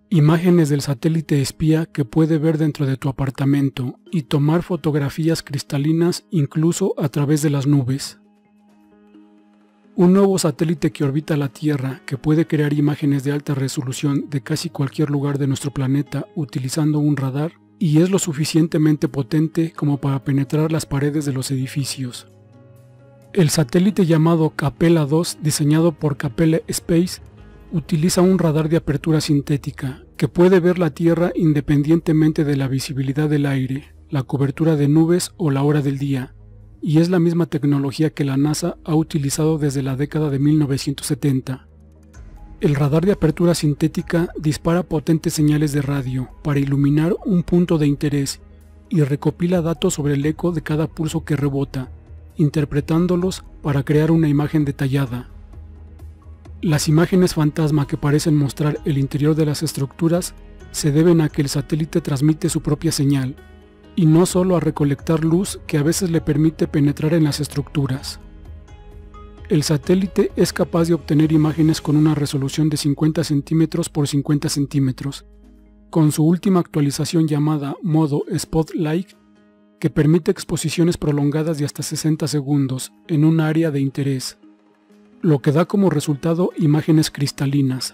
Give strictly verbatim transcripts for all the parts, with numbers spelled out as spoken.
Imágenes del satélite espía que puede ver dentro de tu apartamento y tomar fotografías cristalinas incluso a través de las nubes. Un nuevo satélite que orbita la Tierra, que puede crear imágenes de alta resolución de casi cualquier lugar de nuestro planeta utilizando un radar, y es lo suficientemente potente como para penetrar las paredes de los edificios. El satélite llamado Capella dos, diseñado por Capella Space, utiliza un radar de apertura sintética que puede ver la Tierra independientemente de la visibilidad del aire, la cobertura de nubes o la hora del día, y es la misma tecnología que la NASA ha utilizado desde la década de mil novecientos setenta. El radar de apertura sintética dispara potentes señales de radio para iluminar un punto de interés y recopila datos sobre el eco de cada pulso que rebota, interpretándolos para crear una imagen detallada. Las imágenes fantasma que parecen mostrar el interior de las estructuras se deben a que el satélite transmite su propia señal, y no solo a recolectar luz que a veces le permite penetrar en las estructuras. El satélite es capaz de obtener imágenes con una resolución de cincuenta centímetros por cincuenta centímetros, con su última actualización llamada modo Spotlight, que permite exposiciones prolongadas de hasta sesenta segundos en un área de interés, lo que da como resultado imágenes cristalinas.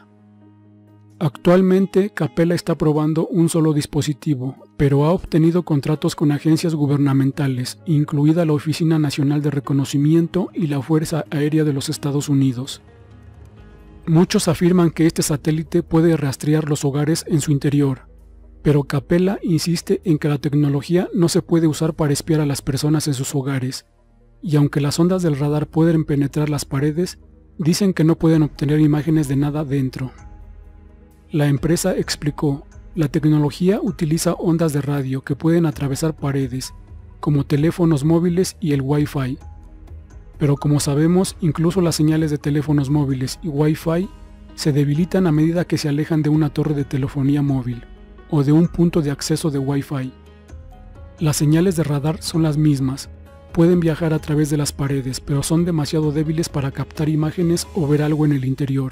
Actualmente Capella está probando un solo dispositivo, pero ha obtenido contratos con agencias gubernamentales, incluida la Oficina Nacional de Reconocimiento y la Fuerza Aérea de los Estados Unidos. Muchos afirman que este satélite puede rastrear los hogares en su interior, pero Capella insiste en que la tecnología no se puede usar para espiar a las personas en sus hogares, y aunque las ondas del radar pueden penetrar las paredes, dicen que no pueden obtener imágenes de nada dentro. La empresa explicó: la tecnología utiliza ondas de radio que pueden atravesar paredes, como teléfonos móviles y el Wi-Fi. Pero como sabemos, incluso las señales de teléfonos móviles y Wi-Fi se debilitan a medida que se alejan de una torre de telefonía móvil o de un punto de acceso de Wi-Fi. Las señales de radar son las mismas, pueden viajar a través de las paredes, pero son demasiado débiles para captar imágenes o ver algo en el interior.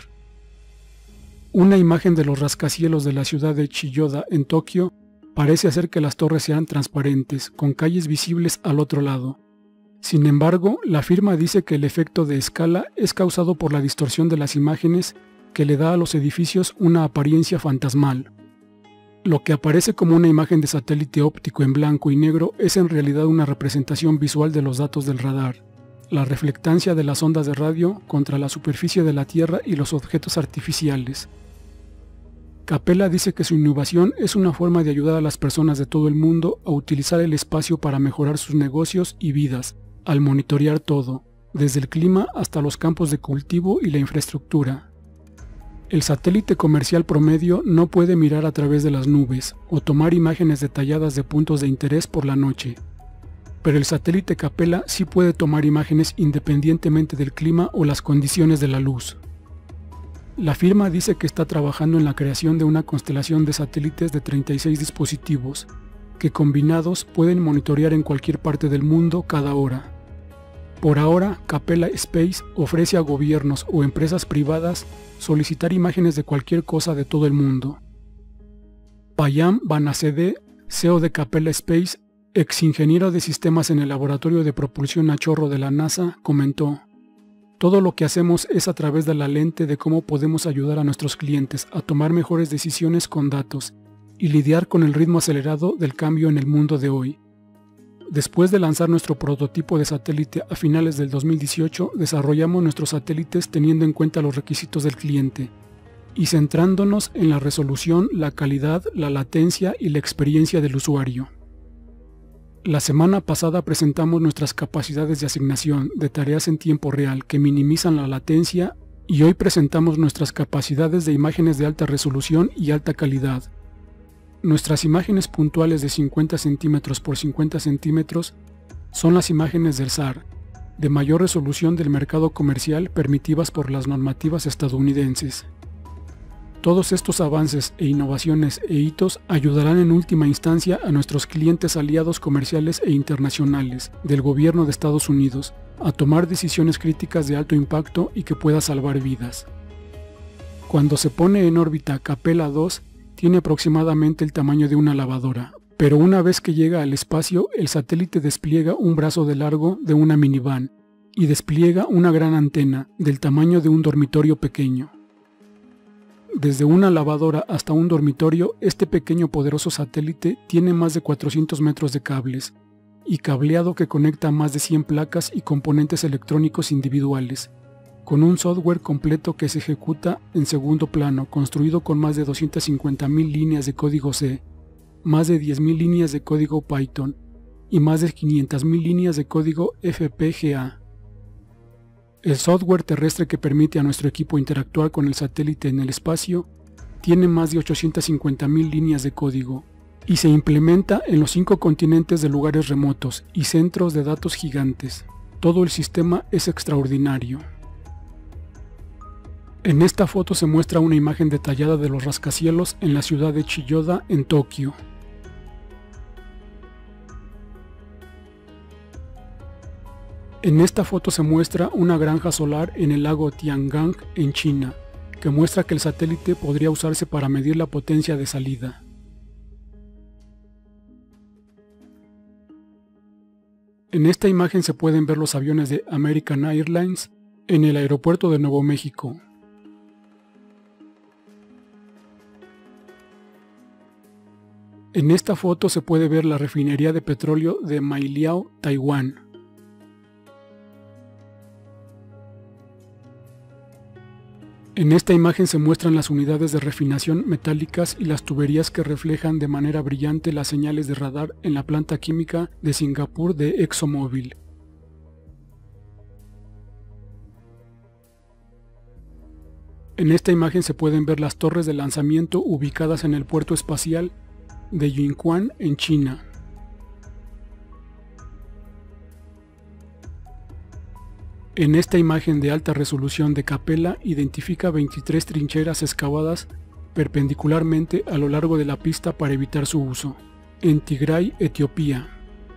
Una imagen de los rascacielos de la ciudad de Chiyoda, en Tokio, parece hacer que las torres sean transparentes, con calles visibles al otro lado. Sin embargo, la firma dice que el efecto de escala es causado por la distorsión de las imágenes que le da a los edificios una apariencia fantasmal. Lo que aparece como una imagen de satélite óptico en blanco y negro es en realidad una representación visual de los datos del radar, la reflectancia de las ondas de radio contra la superficie de la Tierra y los objetos artificiales. Capella dice que su innovación es una forma de ayudar a las personas de todo el mundo a utilizar el espacio para mejorar sus negocios y vidas, al monitorear todo, desde el clima hasta los campos de cultivo y la infraestructura. El satélite comercial promedio no puede mirar a través de las nubes o tomar imágenes detalladas de puntos de interés por la noche, pero el satélite Capella sí puede tomar imágenes independientemente del clima o las condiciones de la luz. La firma dice que está trabajando en la creación de una constelación de satélites de treinta y seis dispositivos, que combinados pueden monitorear en cualquier parte del mundo cada hora. Por ahora, Capella Space ofrece a gobiernos o empresas privadas solicitar imágenes de cualquier cosa de todo el mundo. Payam Banacede, C E O de Capella Space, ex ingeniero de sistemas en el Laboratorio de Propulsión a Chorro de la NASA, comentó: todo lo que hacemos es a través de la lente de cómo podemos ayudar a nuestros clientes a tomar mejores decisiones con datos y lidiar con el ritmo acelerado del cambio en el mundo de hoy. Después de lanzar nuestro prototipo de satélite a finales del dos mil dieciocho, desarrollamos nuestros satélites teniendo en cuenta los requisitos del cliente y centrándonos en la resolución, la calidad, la latencia y la experiencia del usuario. La semana pasada presentamos nuestras capacidades de asignación de tareas en tiempo real que minimizan la latencia, y hoy presentamos nuestras capacidades de imágenes de alta resolución y alta calidad. Nuestras imágenes puntuales de cincuenta centímetros por cincuenta centímetros son las imágenes del S A R, de mayor resolución del mercado comercial permitidas por las normativas estadounidenses. Todos estos avances e innovaciones e hitos ayudarán en última instancia a nuestros clientes aliados comerciales e internacionales del gobierno de Estados Unidos a tomar decisiones críticas de alto impacto y que pueda salvar vidas. Cuando se pone en órbita Capella dos, tiene aproximadamente el tamaño de una lavadora, pero una vez que llega al espacio, el satélite despliega un brazo de largo de una minivan y despliega una gran antena del tamaño de un dormitorio pequeño. Desde una lavadora hasta un dormitorio, este pequeño poderoso satélite tiene más de cuatrocientos metros de cables y cableado que conecta más de cien placas y componentes electrónicos individuales, con un software completo que se ejecuta en segundo plano, construido con más de doscientas cincuenta mil líneas de código C, más de diez mil líneas de código Python y más de quinientas mil líneas de código F P G A. El software terrestre que permite a nuestro equipo interactuar con el satélite en el espacio tiene más de ochocientas cincuenta mil líneas de código y se implementa en los cinco continentes de lugares remotos y centros de datos gigantes. Todo el sistema es extraordinario. En esta foto se muestra una imagen detallada de los rascacielos en la ciudad de Chiyoda, en Tokio. En esta foto se muestra una granja solar en el lago Tiangang, en China, que muestra que el satélite podría usarse para medir la potencia de salida. En esta imagen se pueden ver los aviones de American Airlines en el aeropuerto de Nuevo México. En esta foto se puede ver la refinería de petróleo de Mailiao, Taiwán. En esta imagen se muestran las unidades de refinación metálicas y las tuberías que reflejan de manera brillante las señales de radar en la planta química de Singapur de ExxonMobil. En esta imagen se pueden ver las torres de lanzamiento ubicadas en el puerto espacial de Yunquan, en China. En esta imagen de alta resolución de Capella identifica veintitrés trincheras excavadas perpendicularmente a lo largo de la pista para evitar su uso, en Tigray, Etiopía.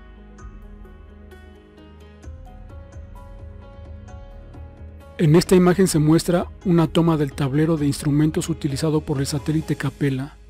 En esta imagen se muestra una toma del tablero de instrumentos utilizado por el satélite Capella,